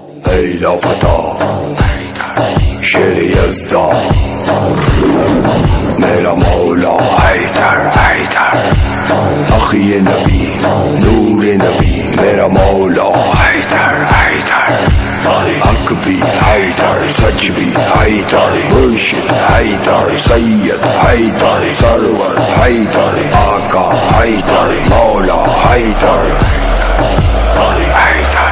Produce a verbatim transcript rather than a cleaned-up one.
ایلا فتا شیر یزدا میرا مولا حیدر حیدر اخی نبی نور نبی میرا مولا حیدر حیدر حق بھی حیدر سچ بھی حیدر مرشد حیدر سید حیدر سرور حیدر آقا حیدر مولا حیدر حیدر